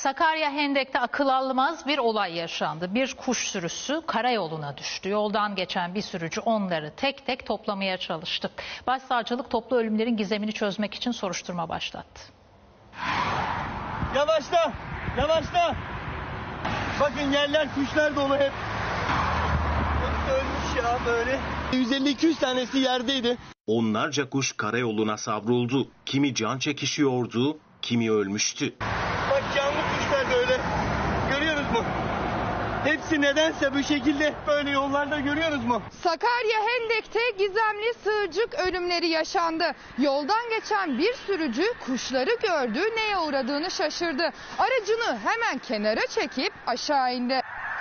Sakarya Hendek'te akıl almaz bir olay yaşandı. Bir kuş sürüsü karayoluna düştü. Yoldan geçen bir sürücü onları tek tek toplamaya çalıştı. Başsavcılık toplu ölümlerin gizemini çözmek için soruşturma başlattı. Yavaşla, yavaşla. Bakın yerler kuşlar dolu hep. Hepsi ölmüş ya böyle. 150-200 tanesi yerdeydi. Onlarca kuş karayoluna savruldu. Kimi can çekişiyordu, kimi ölmüştü. Bak canlı kuşlar da öyle. Görüyorsunuz mu? Hepsi nedense bu şekilde böyle yollarda, görüyorsunuz mu? Sakarya Hendek'te gizemli sığırcık ölümleri yaşandı. Yoldan geçen bir sürücü kuşları gördü, neye uğradığını şaşırdı. Aracını hemen kenara çekip aşağı indi.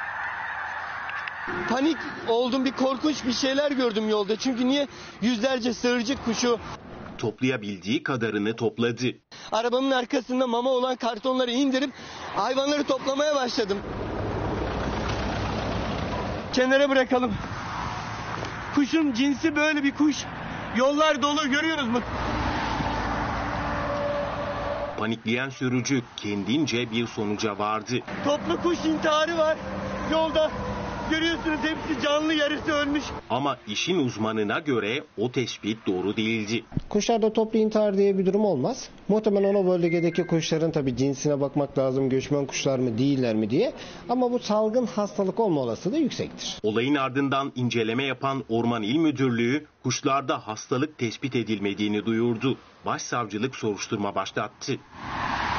Panik oldum, bir korkunç bir şeyler gördüm yolda. Çünkü niye? Yüzlerce sığırcık kuşu. Toplayabildiği kadarını topladı. Arabamın arkasında mama olan kartonları indirip hayvanları toplamaya başladım. Kenara bırakalım. Kuşun cinsi böyle bir kuş. Yollar dolu, görüyorsunuz mu? Panikleyen sürücü kendince bir sonuca vardı. Toplu kuş intiharı var yolda. Görüyorsunuz, hepsi canlı, yarısı ölmüş. Ama işin uzmanına göre o tespit doğru değildi. Kuşlarda toplu intihar diye bir durum olmaz. Muhtemelen o bölgedeki kuşların tabii cinsine bakmak lazım, göçmen kuşlar mı değiller mi diye. Ama bu salgın hastalık olma olasılığı yüksektir. Olayın ardından inceleme yapan Orman İl Müdürlüğü kuşlarda hastalık tespit edilmediğini duyurdu. Başsavcılık soruşturma başlattı.